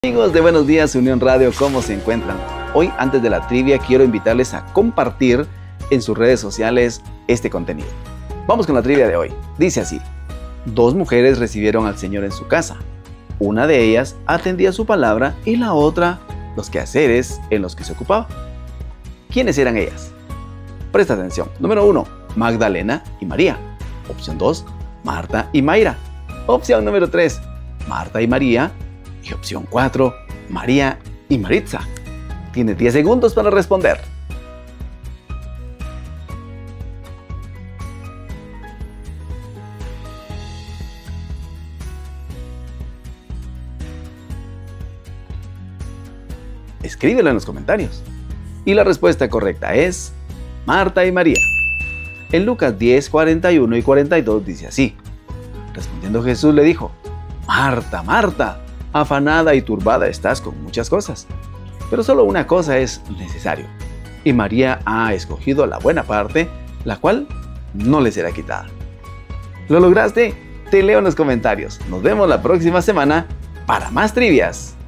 Amigos de Buenos Días Unión Radio, ¿cómo se encuentran? Hoy, antes de la trivia, quiero invitarles a compartir en sus redes sociales este contenido. Vamos con la trivia de hoy. Dice así: dos mujeres recibieron al Señor en su casa. Una de ellas atendía su palabra y la otra los quehaceres en los que se ocupaba. ¿Quiénes eran ellas? Presta atención. Número 1, Magdalena y María. Opción 2, Marta y Mayra. Opción número 3, Marta y María. Y opción 4, María y Maritza. Tienes 10 segundos para responder. Escríbelo en los comentarios. Y la respuesta correcta es Marta y María. En Lucas 10, 41 y 42 dice así: respondiendo Jesús le dijo: Marta, Marta, afanada y turbada estás con muchas cosas, pero solo una cosa es necesario, y María ha escogido la buena parte, la cual no le será quitada. ¿Lo lograste? Te leo en los comentarios. Nos vemos la próxima semana para más trivias.